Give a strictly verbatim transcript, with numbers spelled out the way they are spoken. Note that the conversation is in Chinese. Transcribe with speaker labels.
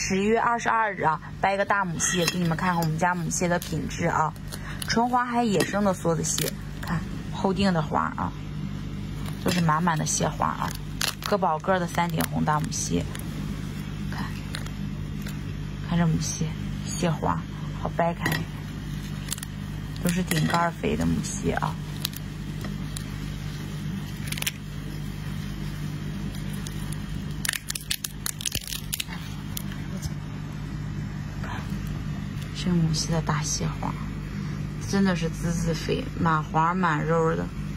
Speaker 1: 十月二十二日啊，掰个大母蟹，给你们看看我们家母蟹的品质啊，纯花海野生的梭子蟹，看后腚的花啊，都是满满的蟹花啊，个宝个的三顶红大母蟹，看，看这母蟹，蟹花好掰开，都是顶盖肥的母蟹啊。这母蟹的大蟹黄，真的是滋滋肥，满黄满肉的。